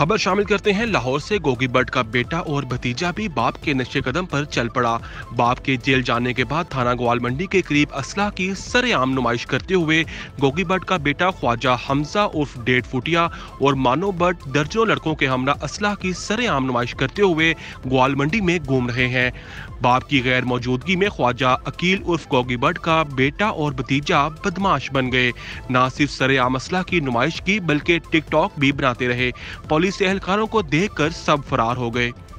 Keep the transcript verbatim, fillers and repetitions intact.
खबर शामिल करते हैं लाहौर से। गोगी भट्ट का बेटा और भतीजा भी बाप के नक्शे कदम पर चल पड़ा। बाप के जेल जाने के बाद थाना ग्वालमंडी के करीब असलाह की सरेआम नुमाइश करते हुए गोगी भट्ट का बेटा ख्वाजा हमजा उर्फ डेढ़ फुटिया और मानो भट्ट दर्जनों लड़कों के हमरा असलाह की सरेआम नुमाइश करते हुए ग्वालमंडी में घूम रहे हैं। बाप की गैर मौजूदगी में ख्वाजा अकील उर्फ गोगी भट्ट का बेटा और भतीजा बदमाश बन गए। न सिर्फ सरेआम असलाह की नुमाइश की बल्कि टिकटॉक भी बनाते रहे। पुलिस एहलकारों को देखकर सब फरार हो गए।